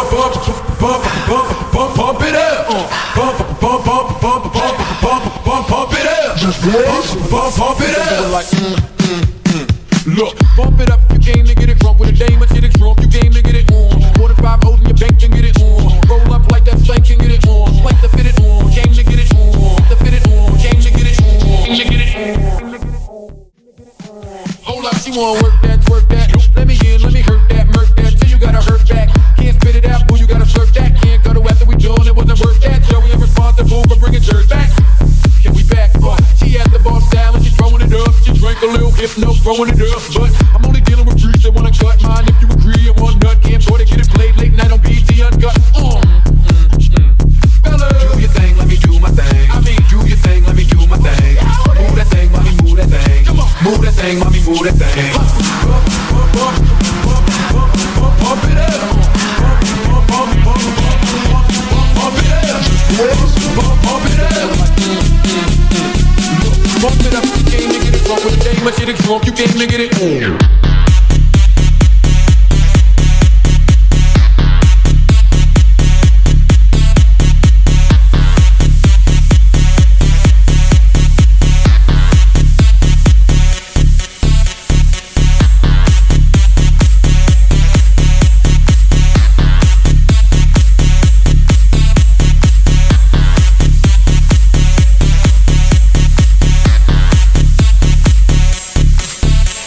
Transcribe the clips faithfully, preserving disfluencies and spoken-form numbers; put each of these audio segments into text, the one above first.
pump it up, pump, pump, pump, pump, pump, pump, pump, pump it up, pump, pump it up. Like, mm, mm, mm. Look, pump it up. You came to get it drunk with a dame and shit it drunk. You came to get it on. More than five O's in your bank and get it on. Roll up like that stank and get it on. Swank to fit it on. Came to get it on. To fit it on. Came to get it on. Came to get it on. Hold up, she wanna work that, twerk that. Let me in, let me hurt that, murk that. Till you gotta hurt back. Can't spit it out, boo, you gotta slurp that. Can't go to after we done, it wasn't worth that. Joey ain't responsible for bringing dirt back. Can we back up? She at the bar style and she throwing it up. She drank a little hypno, throwing it up. But I'm only dealing with freaks that wanna cut mine. If you agree, and one nut can't afford to get it played late night on B T Uncut. Mm, mm, mm. Fella, do your thing, let me do my thing. I mean, do your thing, let me do my thing. Move that thing, mommy, move that thing. Come on, move that thing, mommy, move that thing. Pump, pump, pump, pump, pump, pump, pump it up. Pump, pump, pump, pump, pump, pump it up. Pump, pump it up. Pump it up, you came to get it drunk with a day, my shit is drunk, you came to get it on.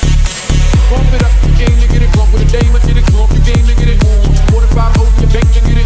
Day, my shit is drunk, you came to get it on. More than five O's in your bank, you get it